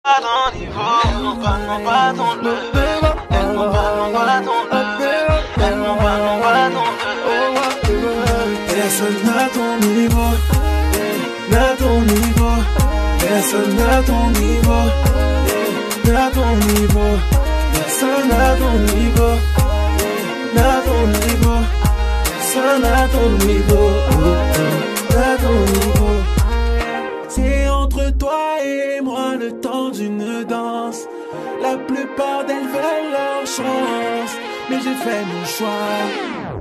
Pas ton niveau, non pas ton level. Elle m'en pas ton level. Elle m'en pas ton level. Personne n'a ton niveau, n'a ton niveau. Personne n'a ton niveau, n'a ton niveau. Personne n'a ton niveau, n'a ton niveau. Personne n'a ton niveau, n'a ton niveau. C'est entre toi et moi le temps d'une danse. La plupart d'elles veulent leur chance, mais j'ai fait mon choix.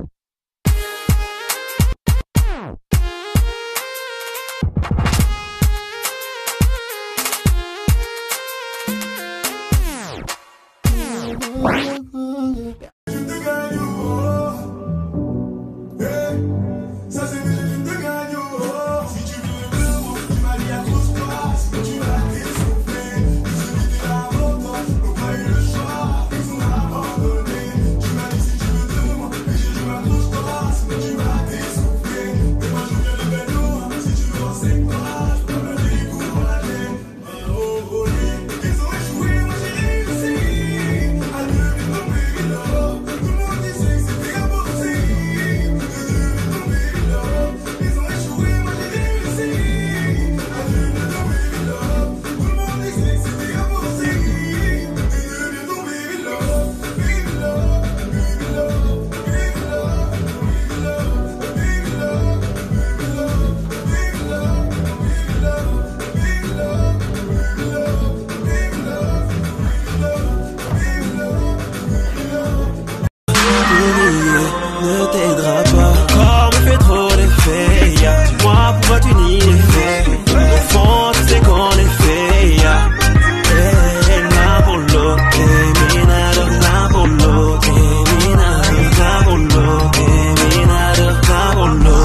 Ne t'aidera pas, corps me fait trop d'effet, dis-moi pourquoi tu nies les faits. Au fond tu sais qu'on est fait, Napolo, Minado, Napolo, Minado, Napolo, Minado, Napolo,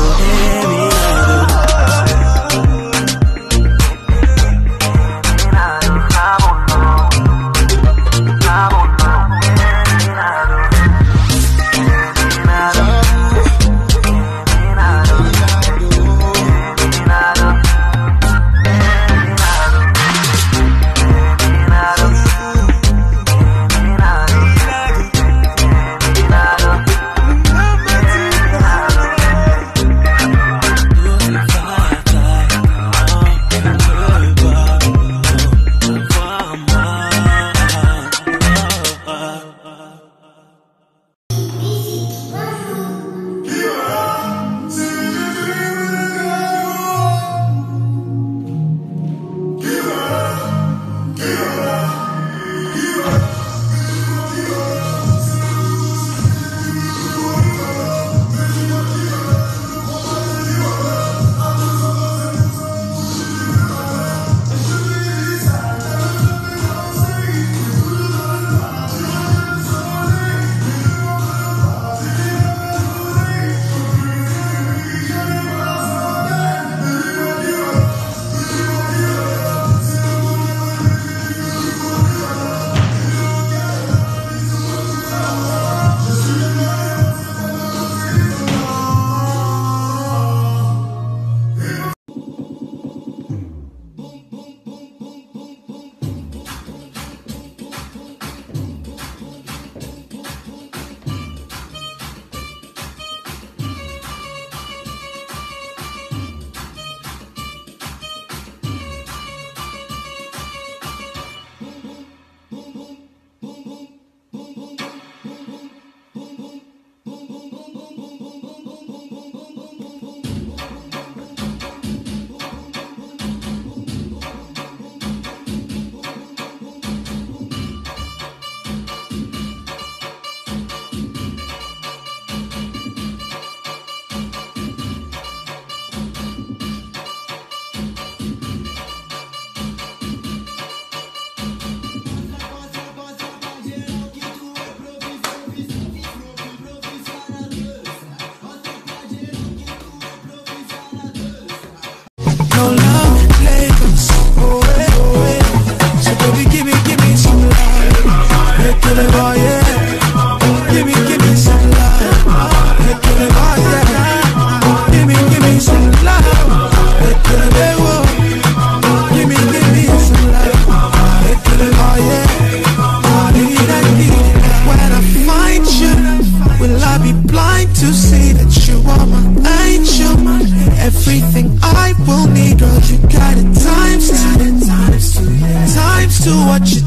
to see that you are my angel, everything I will need, girl, you got it times two what you